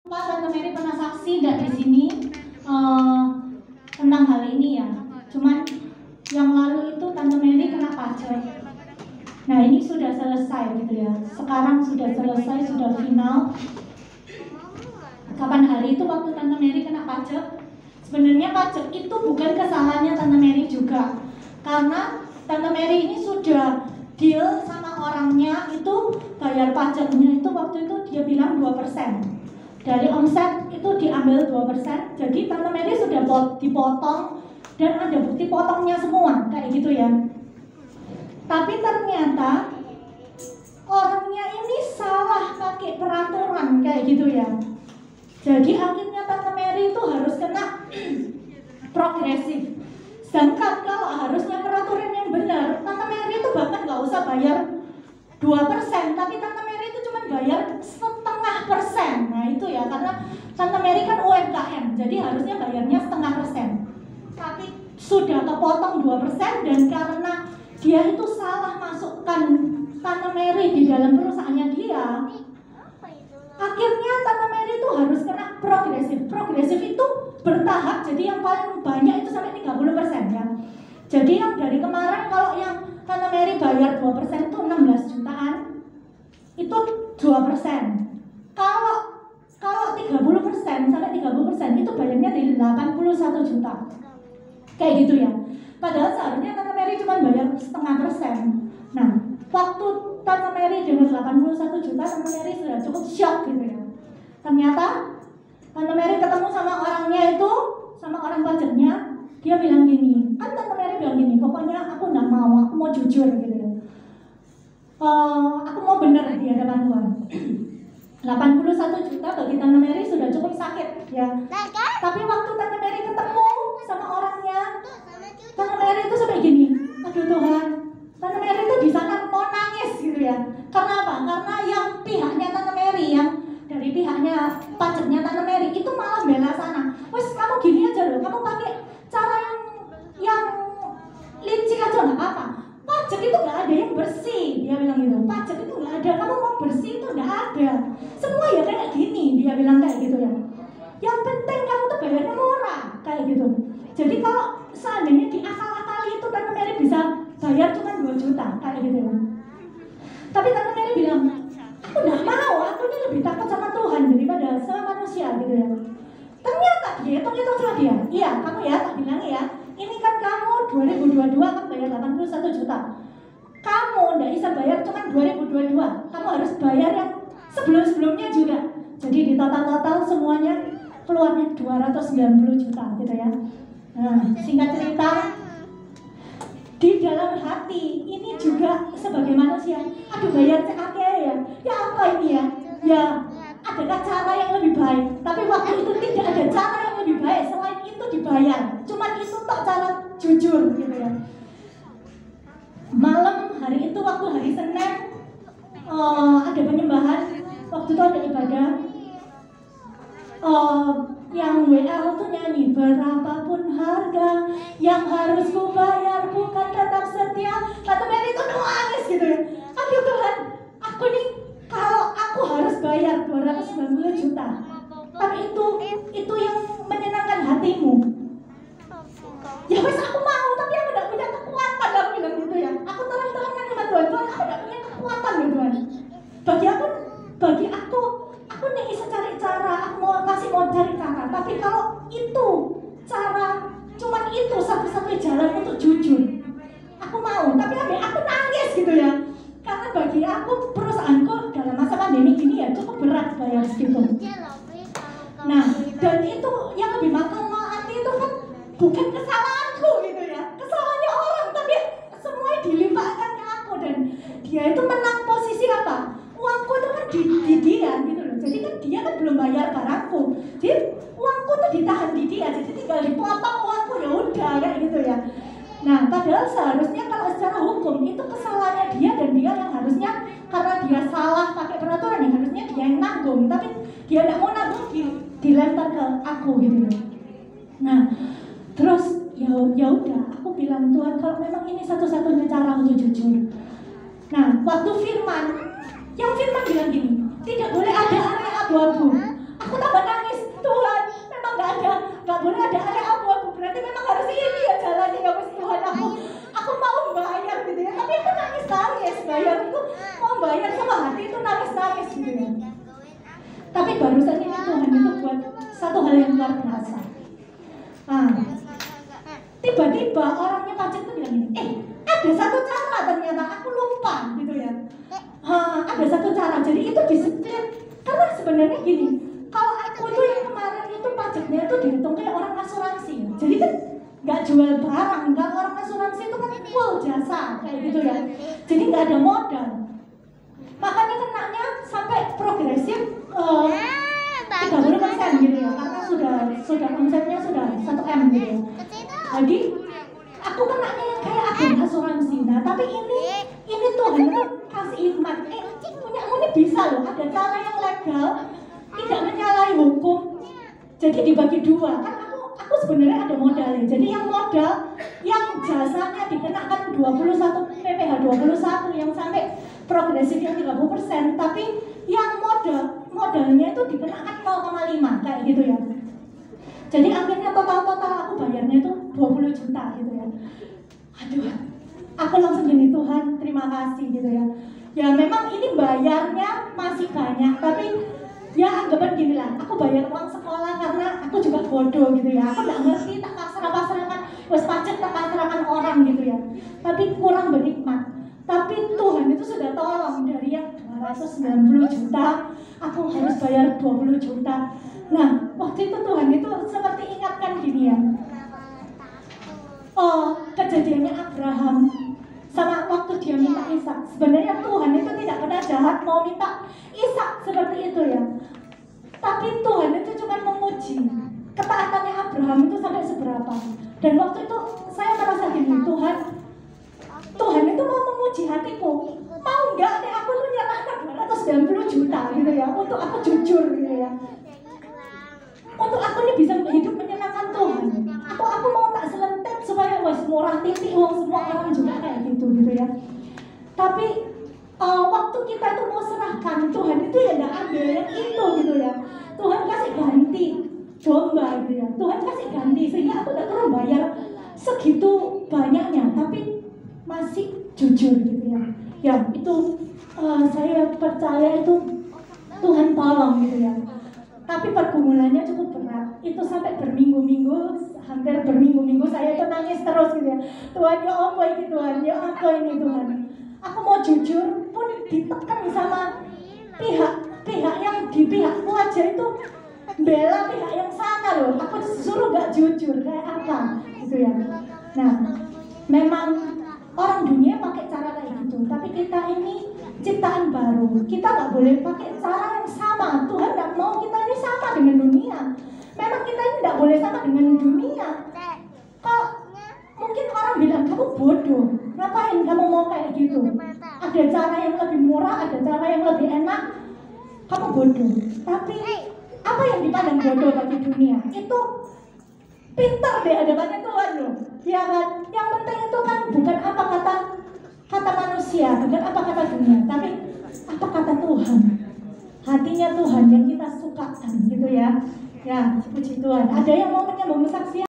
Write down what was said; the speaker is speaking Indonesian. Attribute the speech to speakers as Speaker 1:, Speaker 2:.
Speaker 1: Pak Tante Mary pernah saksi nggak di sini tentang hal ini ya. Cuman yang lalu itu Tante Mary kena pajak. Nah ini sudah selesai gitu ya. Sekarang sudah selesai, sudah final. Kapan hari itu waktu Tante Mary kena pajak? Sebenarnya pajak itu bukan kesalahannya Tante Mary juga, karena Tante Mary ini sudah deal sama orangnya itu bayar pajaknya itu waktu itu dia bilang 2%. Dari omset itu diambil 2%. Jadi Tante Mary sudah dipotong dan ada bukti potongnya semua kayak gitu ya. Tapi ternyata orangnya ini salah pakai peraturan kayak gitu ya. Jadi akhirnya Tante Mary itu harus kena progresif. Sedangkan kalau harusnya peraturan yang benar, Tante Mary itu bahkan nggak usah bayar 2%, tapi Tante Mary itu cuma bayar 0,5%. Nah itu ya, karena Tante Mary kan UMKM, jadi harusnya bayarnya 0,5%. Tapi sudah kepotong 2% dan karena dia itu salah masukkan Tante Mary di dalam perusahaannya dia, akhirnya Tante Mary itu harus kena progresif. Progresif itu bertahap, jadi yang paling banyak itu sampai 30% ya. Jadi yang dari kemarin kalau yang Tante Mary bayar 2% itu 16 jutaan, itu 2%. Kalau 30% sampai 30% itu bayarnya di 81 juta. Kayak gitu ya. Padahal seharusnya Tante Mary cuma bayar 0,5%. Nah, waktu Tante Mary dengan 81 juta, Tante Mary sudah cukup shock gitu ya. Ternyata Tante Mary ketemu sama orangnya itu, sama orang pajaknya, dia bilang gini, kan Tante Mary bilang gini, pokoknya aku nggak mau, aku mau jujur gitu ya. Aku mau benar di hadapan Tuhan. 81 juta bagi Tante Mary sudah cukup sakit ya. Tapi waktu Tante Mary ketemu sama orangnya, Tante Mary itu sampai gini, aduh Tuhan, Tante Mary itu di sana mau nangis gitu ya. Karena apa? Karena yang pihaknya Tante Mary, yang dari pihaknya pajaknya Tante Mary itu malah bela sana. Wes kamu gini aja loh, kamu pakai cara yang licik aja nggak apa-apa. Pajak itu nggak ada yang bersih, dia bilang gitu. Pajak itu nggak ada, kamu mau bersih itu nggak ada. Semua ya kayak gini, dia bilang kayak gitu ya. Yang penting kamu tuh bayarnya murah, kayak gitu. Jadi kalau seandainya diakal-akali itu Tante Mary bisa bayar cuma 2 juta, kayak gitu ya. Tapi Tante Mary bilang, aku nggak mau, aku ini lebih takut sama Tuhan daripada sama manusia gitu ya. Ternyata dia hitung-hitung sama dia, iya kamu ya, tak bilang ya, ini kan kamu 2022 kamu bayar 81 juta. Kamu nggak bisa bayar cuma 2022, kamu harus bayar yang sebelum-sebelumnya juga. Jadi di total-total semuanya keluarnya 290 juta gitu ya. Nah, singkat cerita, di dalam hati ini juga sebagai manusia, aduh bayar CAK ya apa ini ya adakah cara yang lebih baik? Tapi waktu itu tidak ada cara yang lebih baik selain itu dibayar. Cuman itu tak cara jujur gitu ya. Malam hari itu waktu hari Senin ada penyembahan, waktu itu ada ibadah. Yang WL tuh nyanyi, berapapun harga yang harus ku bayar bukan tetap setia. Tante Mary itu nangis gitu ya. Aduh Tuhan, aku nih kalau aku harus bayar 290 juta, tapi itu yang menyenangkan hatimu. Ya wes aku mau, tapi aku gak punya kekuatan, aku bilang gitu ya. Aku tolong-tolongan sama Tuhan, Tuhan aku gak punya kekuatan gitu Tuhan. Bagi aku nih bisa cari cara, aku mau cari cara. Tapi kalau itu cara, cuman itu satu-satunya jalan untuk jujur, aku mau. Tapi aku nangis gitu ya. Karena bagi aku perusahaanku dalam masa pandemi ini ya cukup berat bayar segitu. Nah, dan itu yang lebih makan itu kan bukan kesalahanku gitu ya, kesalahannya orang, tapi semuanya dilimpahkan ke aku dan dia itu menang posisi apa? Uangku itu kan di dia gitu loh. Jadi kan dia kan belum bayar barangku, jadi uangku tuh ditahan di dia, jadi tinggal dipotong uangku ya udah kayak gitu ya. Nah, padahal seharusnya kalau secara hukum itu kesalahannya dia dan dia yang harusnya, karena dia salah pakai peraturan ya harusnya dia yang nanggung, tapi dia tidak mau nanggung, dilempar ke aku gitu. Nah, terus ya udah, aku bilang Tuhan kalau memang ini satu-satunya cara untuk jujur. Nah, waktu firman bilang gini, tidak boleh ada area abu-abu. Aku tambah satu hal yang luar biasa. Nah, tiba-tiba orangnya pajak itu bilang gini, ada satu cara ternyata aku lupa gitu ya. Ada satu cara, jadi itu di-split. Karena sebenarnya gini, kalau aku tuh yang kemarin itu pajaknya itu dihitung kayak orang asuransi. Jadi kan nggak jual barang, kan orang asuransi itu kan full jasa kayak gitu ya. Jadi nggak ada modal. Makanya kenanya sampai progresif 30% gitu ya, karena sudah omsetnya sudah 1M gitu ya. Jadi aku kenanya yang kayak agen asuransi. Nah tapi ini Tuhan itu kasih hikmat. Punyamu ini bisa loh, ada cara yang legal, tidak menyalahi hukum. Jadi dibagi dua. Kan aku sebenarnya ada modalnya. Jadi yang modal, yang jasanya dikenakan 21 PPh 21 yang sampai progresif yang 30%, tapi yang modalnya itu dikenakan 0,5 kayak gitu ya. Jadi akhirnya total aku bayarnya itu 20 juta gitu ya. Aduh, aku langsung gini, Tuhan terima kasih gitu ya. Ya memang ini bayarnya masih banyak, tapi ya anggapan gini lah, aku bayar uang sekolah karena aku juga bodoh gitu ya. Aku gak ngerti, tak pasrah-pasrahkan, wes pajak tak pasrahkan orang gitu ya. Tapi kurang berhikmat. Tapi Tuhan itu sudah tolong, dari yang 290 juta, aku harus bayar 20 juta. Nah, waktu itu Tuhan itu seperti ingatkan gini ya. Kejadiannya Abraham sama waktu dia minta Ishak. Sebenarnya Tuhan itu tidak pernah jahat mau minta Ishak seperti itu ya. Tapi Tuhan itu cuma menguji ketaatannya Abraham itu sampai seberapa. Dan waktu itu saya merasa gini, Tuhan itu mau menguji hatiku. Mau nggak nih aku tuh nyerahkan 290 juta gitu ya, untuk aku jujur gitu ya. Untuk aku ini bisa hidup menyenangkan Tuhan. Atau aku mau tak selentet supaya wes murah titik uang semua orang juga kayak gitu ya. Tapi waktu kita itu mau serahkan, Tuhan itu ya nggak ambil yang itu gitu ya. Tuhan kasih ganti domba gitu ya. Tuhan kasih ganti sehingga aku tak perlu bayar segitu banyaknya, tapi masih jujur gitu ya. Ya itu saya percaya itu Tuhan tolong gitu ya. Tapi pergumulannya cukup berat. Itu sampai berminggu-minggu, hampir berminggu-minggu saya itu nangis terus gitu ya. Tuhan ya apa ini Tuhan, ya apa ini Tuhan. Aku mau jujur pun ditekan sama pihak yang di pihakku aja itu bela pihak yang sana loh. Aku disuruh gak jujur kayak apa gitu ya. Nah, memang orang dunia pakai cara kayak gitu, tapi kita ini ciptaan baru. Kita nggak boleh pakai cara yang sama. Tuhan nggak mau kita ini sama dengan dunia. Memang kita ini nggak boleh sama dengan dunia. Kalau mungkin orang bilang kamu bodoh, ngapain kamu mau kayak gitu? Ada cara yang lebih murah, ada cara yang lebih enak. Kamu bodoh. Tapi apa yang dipandang bodoh bagi dunia? Itu pintar deh hadapannya Tuhan loh. Ya kan? Yang penting itu kan bukan apa kata manusia, bukan apa kata dunia, tapi apa kata Tuhan. Hatinya Tuhan yang kita sukakan gitu ya. Ya, puji Tuhan. Ada yang mau menyambung saksi?